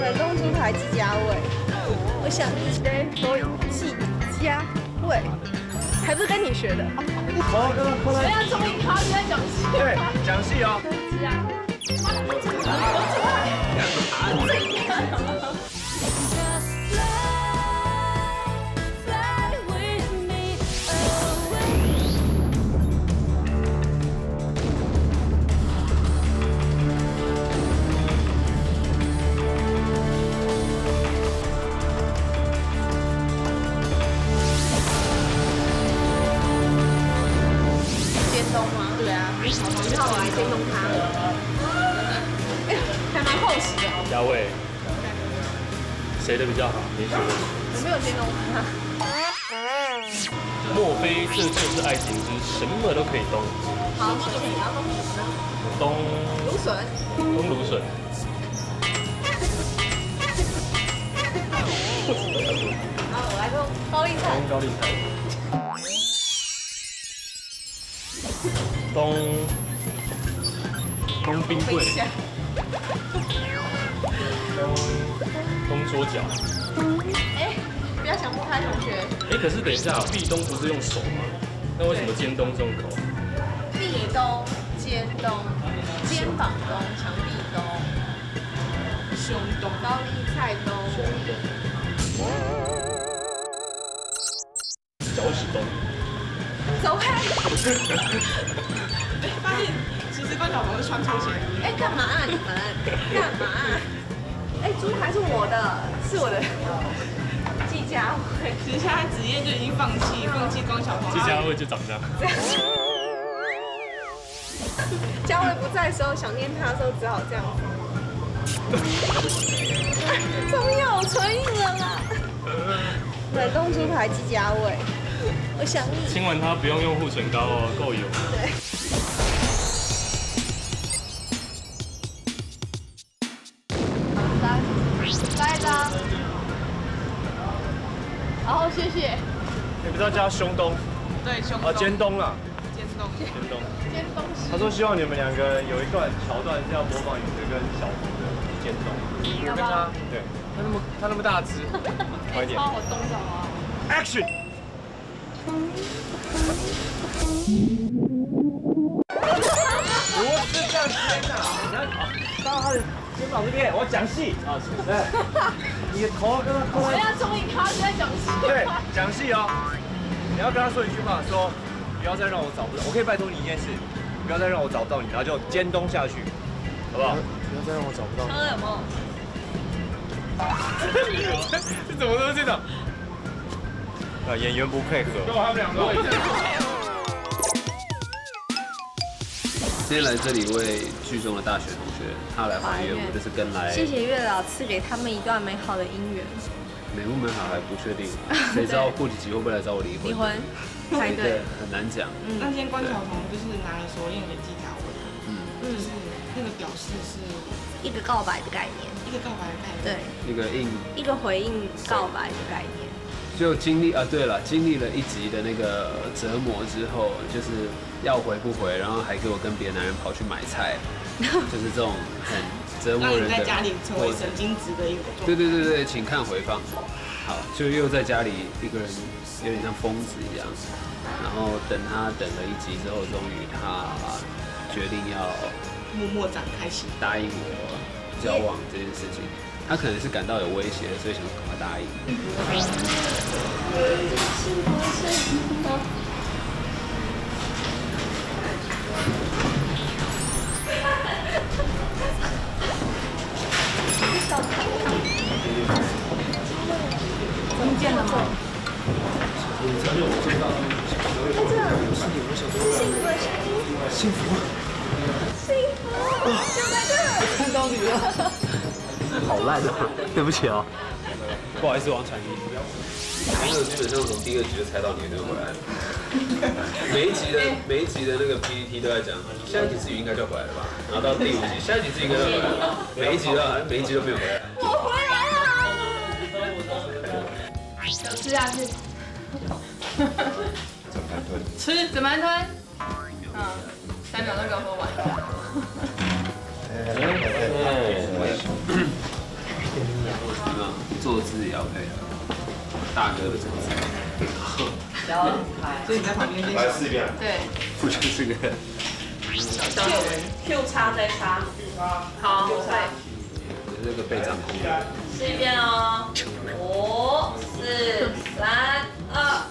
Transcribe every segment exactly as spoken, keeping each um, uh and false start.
冷冻猪排季家味，我想你的季家味，还不是跟你学的。 好，刚刚过来。 不要中英他在讲戏。 对，讲戏哦。 是啊。 嘉伟，谁的比较好？你觉得？ 我没有形容他。 莫非这就是爱情之什么都可以东？ 好，谢谢你要东什么？ 东芦笋。 东芦笋。 好，我来个高丽菜。 东高丽菜。东东冰柜。东东桌角。 哎，不要想不开，同学。 哎，可是等一下，壁咚不是用手吗？那为什么尖东这种口？ 壁咚、肩咚、肩膀咚、墙壁咚、胸咚、高丽菜咚、 胸咚。脚趾咚。 走开！ 哎，发现其实关小鹏是穿拖鞋。 哎，干嘛啊你们？干嘛啊？哎，猪排是我的，是我的。季家味， 其实现在职业就已经放弃，放弃关小鹏。 季家味就长这样。 嘉慧不在的时候，想念他的时候，只好这样子。终于有唇印了啦！冷冻猪排季家味，我想你。 亲完它不用用护唇膏哦，够油。 对。来，来一张。好，谢谢。 你不是要叫胸东？ 对，胸哦，肩东啦。 肩东， 肩东。 肩东。 他说希望你们两个有一段桥段是要模仿你的跟小福的肩东。 我跟他， 对， 他那么他那么大只， 快一点。 超我东着啊 Action！ 不是这样肩呐，你要到他的肩膀这边，我要讲戏啊，是不是？你的头跟他跟他。 我要中英他在讲戏。 对，讲戏哦。你要跟他说一句话，说不要再让我找不到，我可以拜托你一件事，不要再让我找不到你，然后就肩东下去，好不好？不要再让我找不到你。 车有没有？ 这怎么都是这种？啊，演员不配合。跟我他们两个。 今天来这里为剧中的大学同学他来还愿，我就是跟来。 谢谢月老赐给他们一段美好的姻缘。 美不美好还不确定，谁知道过几集会不会来找我离婚？ 离婚，才对， 很难讲。 那今天关晓彤就是拿了锁链给季家伟，嗯，就是那个表示是一个告白的概念， 一个告白的概念， 对， 一个应一个回应告白的概念。 就经历啊，对了，经历了一集的那个折磨之后，就是要回不回，然后还给我跟别的男人跑去买菜，就是这种很折磨人的。 让你在家里成为神经质的一个状态。 对对对对，请看回放。好，就又在家里一个人，有点像疯子一样。然后等他等了一集之后，终于他决定要默默展开心， 答应我交往这件事情。他可能是感到有威胁，所以想赶快答应。 听见了吗？ 幸福， 幸福，就在这， 看到你了。好烂啊！对不起哦， 不好意思，王传一。朋友基本上从第二集就猜到你就回来了。每一集的每一集的那个 P P T 都在讲，下一集自己应该就回来了吧？然后到第五集，下一集自己应该就回来了。每一集都每一集都没有回来。 我回来了。吃下去。 怎么吞？ 吃怎么吞？嗯，三秒都给我喝完。 大哥的车子。 所以你在旁边练习。 对。 不就是个 Q 叉再叉。好，来。 这个被掌控的。 试一遍哦。五、四、三、二。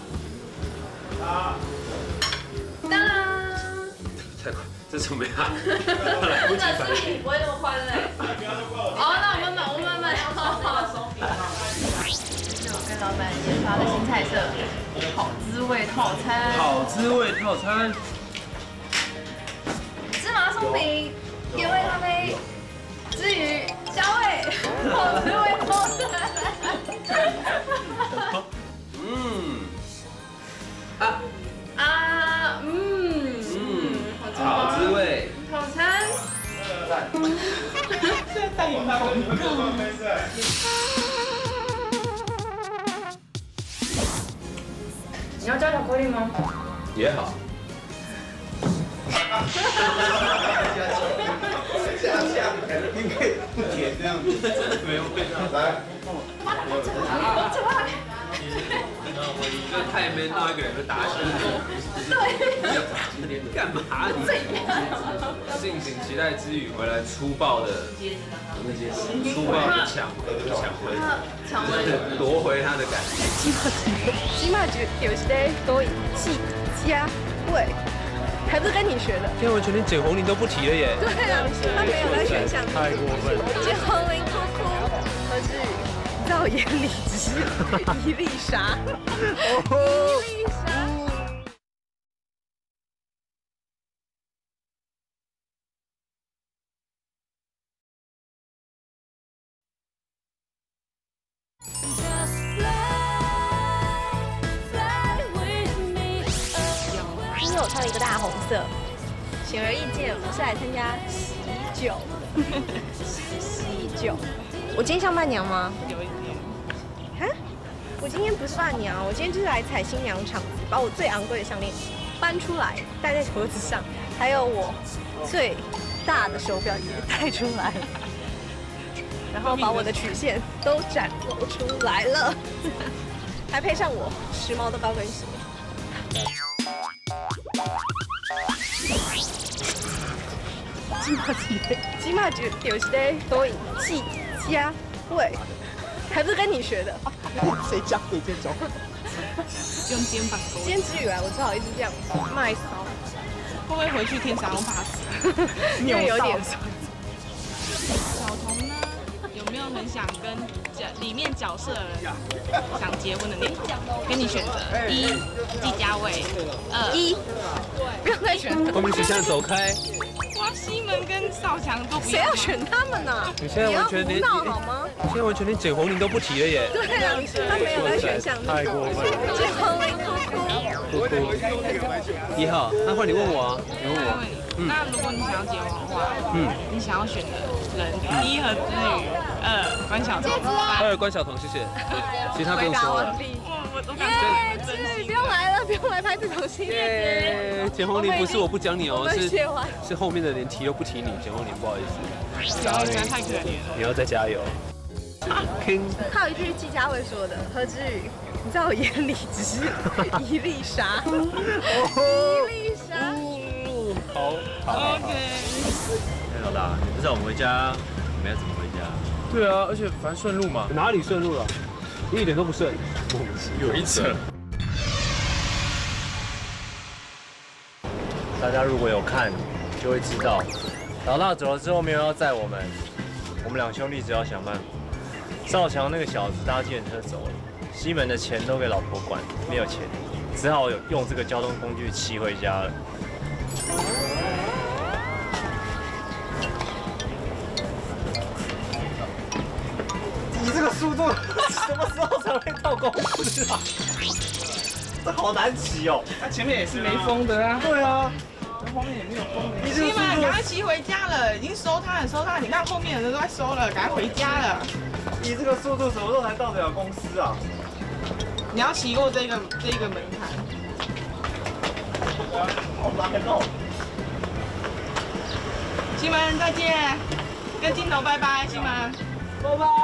当当。 太快，这怎么样？ 来不及反应，不会那么快的。哦，那我们慢，我们慢慢。是我跟老板研发的新菜色，好滋味套餐。 好滋味套餐。 芝麻松饼，原味咖啡，之余加味，好滋味套餐。 嗯。啊啊，嗯嗯， 好滋味套餐。 现在带你妈广告。 你要加巧克力吗？ 也好。 你可以不甜这样子，没有味道。来， 这太 man 到一个人就打起来。对。干嘛你？敬请期待之余回来粗暴的，粗暴的抢抢回， 抢回夺回他的感觉。 起码就有些都气加味。还不是跟你学的？ 天文全连捡红菱都不提了耶。 对啊，他没有在选项。 太过分了。 捡红菱哭哭，何志宇，在我眼里只是一粒沙。一粒沙。今天我穿了一个大红色，显而易见，我是来参加喜酒。喜酒，我今天像伴娘吗？ 有一点。 哈？我今天不是伴娘，我今天就是来踩新娘场子，把我最昂贵的项链搬出来，戴在脖子上，还有我最大的手表也戴出来，然后把我的曲线都展露出来了，还配上我时髦的高跟鞋。起码起码就有些都以气加味，还不是跟你学的？谁教你这种？ 用肩膀勾。 今天之余来，我只好一直这样卖骚。 会不会回去天沙龙 pass？ 因为有点酸。 小童呢，有没有很想跟角里面角色的人想结婚的那种？跟你选择一季家卫，二一，不要再选了。 光明取向走开。 哇，西门跟少强都不谁要选他们呢？ 你现在完全连你要胡闹好吗？ 现在完全连捡红菱都不提了耶。 对啊，他没有在选项。 太过分了。 捡红菱哭哭。 一号，那换你问我啊，你问我。 那如果你想要结婚的话，嗯，你想要选的人，一何之宇，二关晓彤， 二关晓彤，谢谢。其他不用说了。 我我耶，志宇不用来了，不用来拍这种戏。 耶，捡红菱不是我不讲你哦，是写完是后面的连提都不提你，捡红菱不好意思。 捡红菱太可怜了， 你要再加油。 他有一句季家卫说的，何之宇，你在我眼里只是一粒沙，一粒沙。 好，好 ，OK。 哎，老大，你不知道我们回家，你们要怎么回家？对啊，而且反正顺路嘛。哪里顺路了？一点都不顺，莫名其妙。有一层。大家如果有看，就会知道，老大走了之后没有要载我们，我们两兄弟只要想办法。少强那个小子搭计程车走了，西门的钱都给老婆管，没有钱，只好有用这个交通工具骑回家了。你这个速度什么时候才会到公司啊？这好难骑哦。 它前面也是没风的啊。 对啊。 后面也没有风。你起码赶快骑回家了，已经收摊了，收摊了。你看后面的人都在收了，赶快回家了。 你这个速度什么时候才到得了公司啊？ 你要骑过这个这个门槛。 好难哦。 西门再见，跟镜头拜拜，西门， 拜拜。